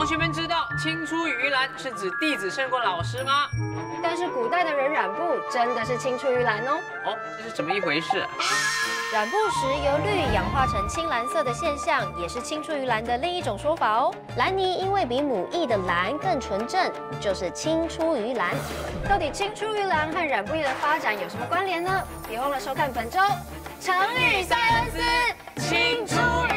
学们知道青出于蓝是指弟子胜过老师吗？ 但是古代的人染布真的是青出于蓝哦。 哦，这是怎么一回事？ 染布时由绿氧化成青蓝色的现象，也是青出于蓝的另一种说法哦。蓝泥因为比母意的蓝更纯正，就是青出于蓝。到底青出于蓝和染布业的发展有什么关联呢？别忘了收看本周成语塞恩斯青出于